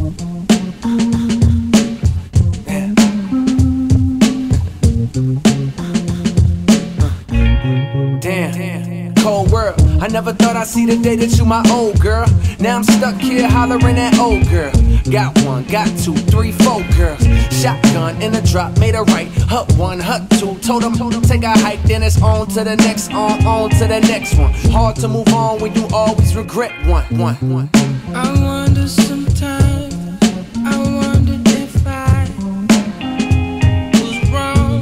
Damn, cold world. I never thought I'd see the day that you my old girl. Now I'm stuck here hollering at old girl. Got one, got two, three, four girls. Shotgun in a drop, made a right. Hut one, hut two. Told them take a hike, then it's on to the next, on to the next one. Hard to move on when you always regret one. I wonder sometimes, I wonder if I was wrong.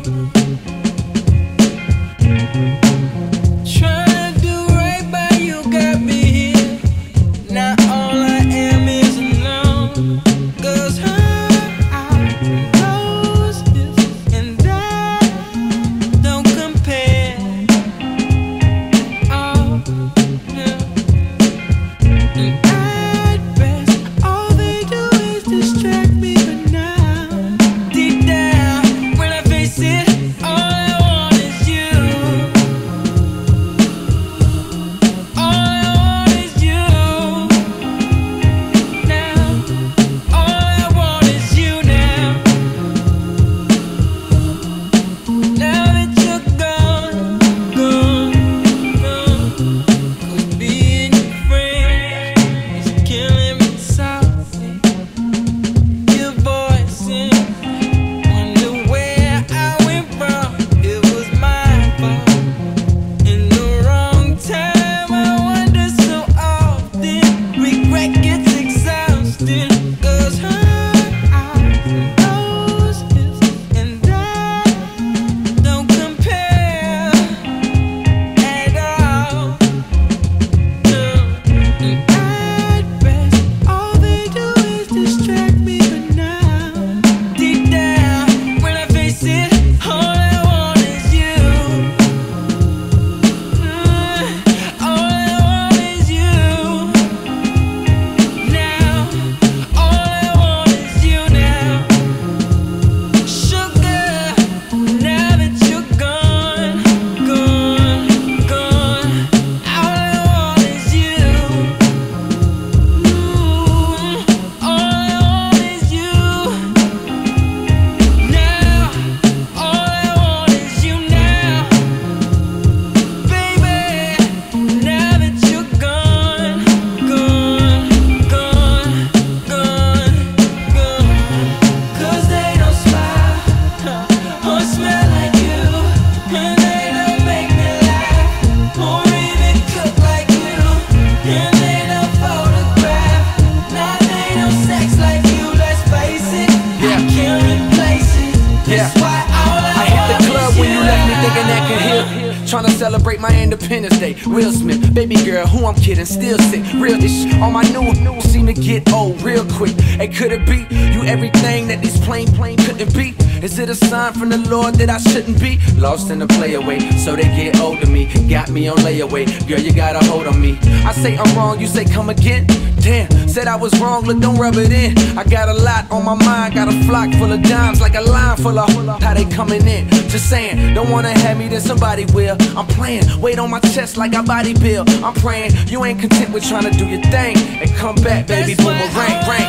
Trying to do right by you got me here. Now all I am is alone. 'Cause her eyes, those and that don't compare. Oh, no. And at best, all they do is distract me. But now, deep down, when I face it, all I want is you. All I want is you. Now, all I want is you now. Now that you're gone, gone. 'Cause being your friend is killing me softly. Your voice in, wonder where I went wrong. It was my fault. In the wrong time, I wonder so often. Regret gets exhausted. 'Cause her eyes, those hips, and that don't compare at all. No. And at best, all they do is distract me. But now, deep down, when I face it, all I want is you. All I want is you. Now, all I want is you now. Sugar, now that you're gone, gone. All I want is you. All I want is you. Now, all I want is you now. Baby, now that you're gone. 'Cause they don't smile or smell like you, and they don't make me laugh or even cook like you, and they don't photograph. Now they don't sex like you. Let's face it, I can't replace it. That's why all I I hit the want club is when you left me you. thinking that could heal. Tryna celebrate my Independence Day. Will Smith, baby girl, who I'm kidding, still sick. Real ish, all my new seem to get old real quick. Hey, could it be you everything that these plain couldn't be? Is it a sign from the Lord that I shouldn't be lost in the playaway? So they get hold of me, got me on layaway. Girl, you got a hold on me. I say I'm wrong, you say come again. Damn, said I was wrong, look, don't rub it in. I got a lot on my mind, got a flock full of dimes, like a line full of how they coming in. Just saying, don't wanna have me, then somebody will. I'm playing, weight on my chest like a body bill. I'm praying you ain't content with trying to do your thing and come back, baby, boomerang, rain.